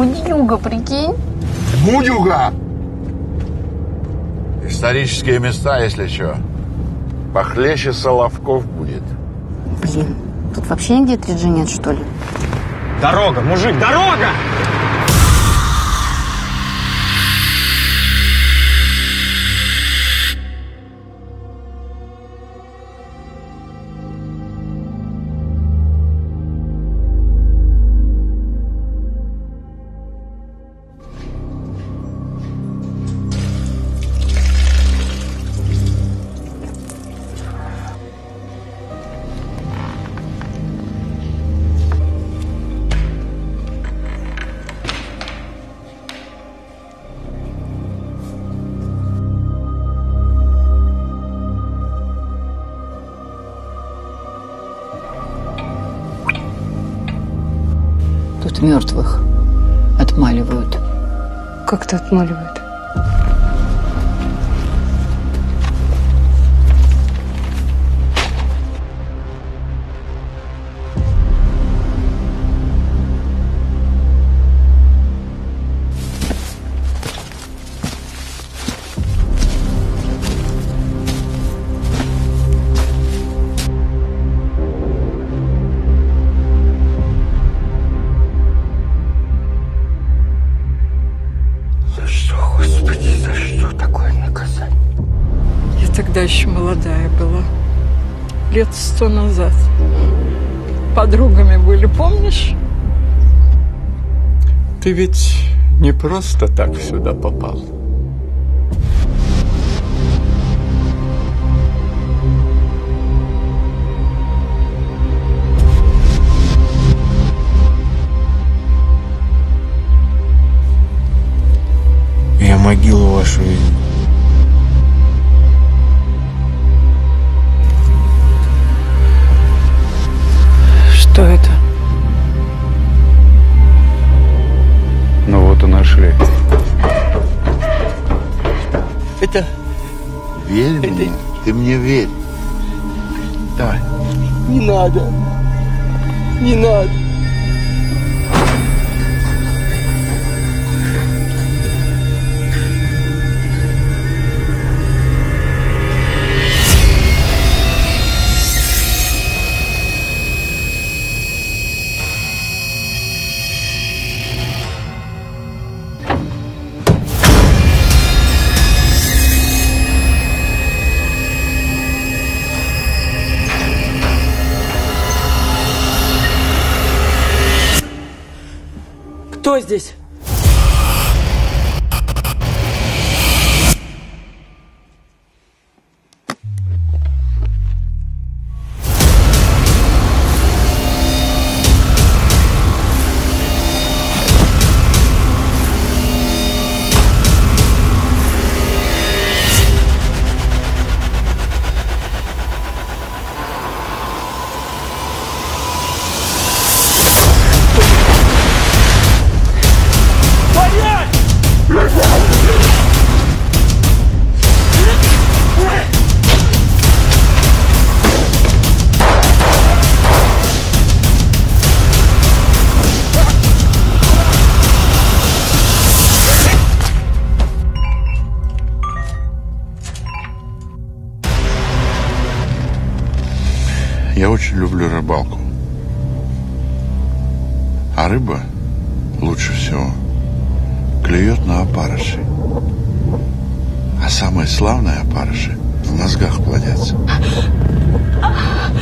вьюга, прикинь? Будюга! Исторические места, если что. Похлеще Соловков будет. Блин, тут вообще нигде 3G нет, что ли? Дорога, мужик, дорога! Тут мертвых отмаливают. Как-то отмаливают. Тогда еще молодая была, лет 100 назад. Подругами были, помнишь? Ты ведь не просто так сюда попал. Я могилу вашу видел. Что это? Ну вот и нашли. Это... Верь мне, ты мне верь. Давай. Не надо. Не надо. Кто здесь? Я очень люблю рыбалку. А рыба лучше всего клюет на опарыши. А самые славные опарыши в мозгах плодятся.